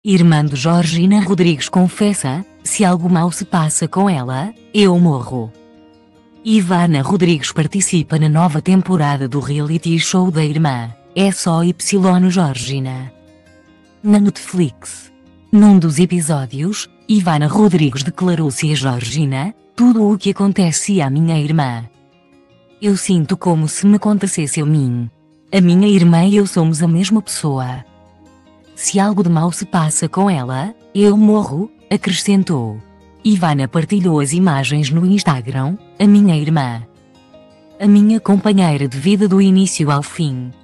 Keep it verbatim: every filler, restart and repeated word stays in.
Irmã de Georgina Rodrigues confessa: se algo mal se passa com ela, eu morro. Ivana Rodrigues participa na nova temporada do reality show da irmã, É Só Y Georgina, na Netflix. Num dos episódios, Ivana Rodrigues declarou-se a Georgina: tudo o que acontece à minha irmã, eu sinto como se me acontecesse a mim. A minha irmã e eu somos a mesma pessoa. Se algo de mal se passa com ela, eu morro, acrescentou. Ivana partilhou as imagens no Instagram: a minha irmã, a minha companheira de vida do início ao fim.